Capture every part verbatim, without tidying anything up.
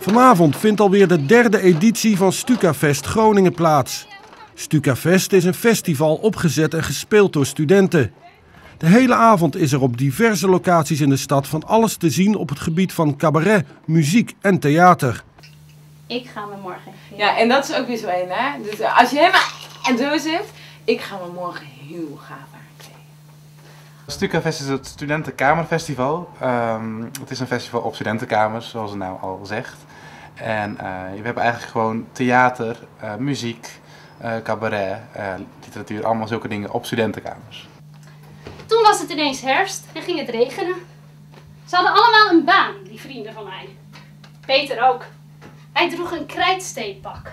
Vanavond vindt alweer de derde editie van Stukafest Groningen plaats. Stukafest is een festival opgezet en gespeeld door studenten. De hele avond is er op diverse locaties in de stad van alles te zien op het gebied van cabaret, muziek en theater. Ik ga me morgen even... Ja, en dat is ook weer zo een, hè. Dus als je helemaal en zo zit, ik ga me morgen heel gaaf aankleden. Stukafest is het studentenkamerfestival. Um, het is een festival op studentenkamers, zoals het nou al zegt. En uh, we hebben eigenlijk gewoon theater, uh, muziek, uh, cabaret, uh, literatuur, allemaal zulke dingen op studentenkamers. Toen was het ineens herfst en ging het regenen. Ze hadden allemaal een baan, die vrienden van mij. Peter ook. Hij droeg een krijtsteekpak.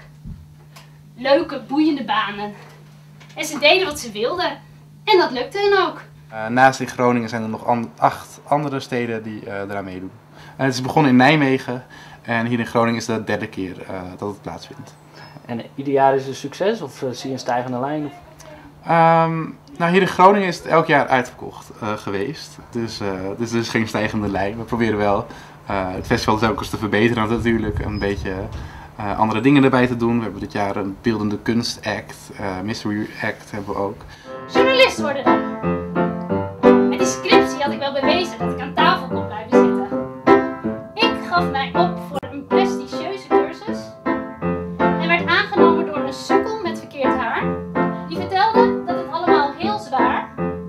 Leuke, boeiende banen. En ze deden wat ze wilden. En dat lukte hen ook. Uh, naast in Groningen zijn er nog an acht andere steden die uh, eraan meedoen. En het is begonnen in Nijmegen en hier in Groningen is het de derde keer uh, dat het plaatsvindt. En ieder jaar is het een succes of uh, zie je een stijgende lijn? Of? Um, nou, hier in Groningen is het elk jaar uitverkocht uh, geweest. Dus, uh, dus er is geen stijgende lijn. We proberen wel uh, het festival dus ook eens te verbeteren natuurlijk. Een beetje uh, andere dingen erbij te doen. We hebben dit jaar een beeldende kunstact, uh, mystery act hebben we ook. Journalist worden dan. Met die scriptie had ik wel bewezen dat ik aan tafel kon blijven zitten. Ik gaf mij op voor een prestigieuze cursus. En werd aangenomen door een sukkel met verkeerd haar. Die vertelde dat het allemaal heel zwaar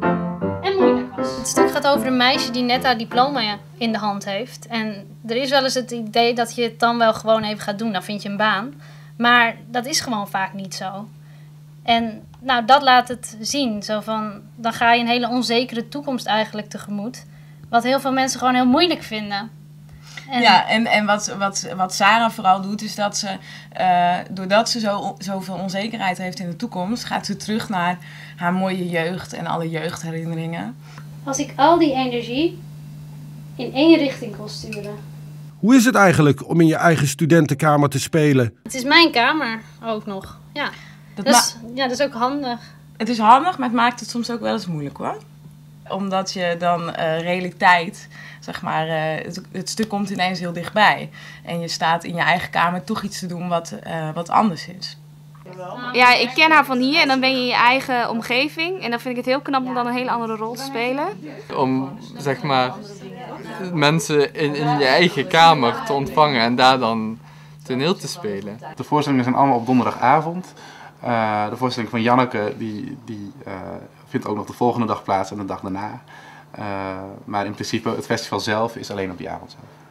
en moeilijk was. Het stuk gaat over een meisje die net haar diploma in de hand heeft. En er is wel eens het idee dat je het dan wel gewoon even gaat doen. Dan vind je een baan. Maar dat is gewoon vaak niet zo. En nou, dat laat het zien. Zo van, dan ga je een hele onzekere toekomst eigenlijk tegemoet. Wat heel veel mensen gewoon heel moeilijk vinden. En... Ja, en, en wat, wat, wat Sarah vooral doet, is dat ze, uh, doordat ze zo, zoveel onzekerheid heeft in de toekomst, gaat ze terug naar haar mooie jeugd en alle jeugdherinneringen. Als ik al die energie in één richting kon sturen. Hoe is het eigenlijk om in je eigen studentenkamer te spelen? Het is mijn kamer ook nog, ja. Dat, dat, is, ja, dat is ook handig. Het is handig, maar het maakt het soms ook wel eens moeilijk hoor. Omdat je dan uh, realiteit, zeg maar, uh, het, het stuk komt ineens heel dichtbij. En je staat in je eigen kamer toch iets te doen wat, uh, wat anders is. Ja, ik ken haar van hier en dan ben je in je eigen omgeving. En dan vind ik het heel knap om dan een hele andere rol te spelen. Om, zeg maar, mensen in, in je eigen kamer te ontvangen en daar dan toneel te spelen. De voorstellingen zijn allemaal op donderdagavond. Uh, de voorstelling van Janneke die, die uh, vindt ook nog de volgende dag plaats en de dag daarna. Uh, maar in principe het festival zelf is alleen op die avond zelf.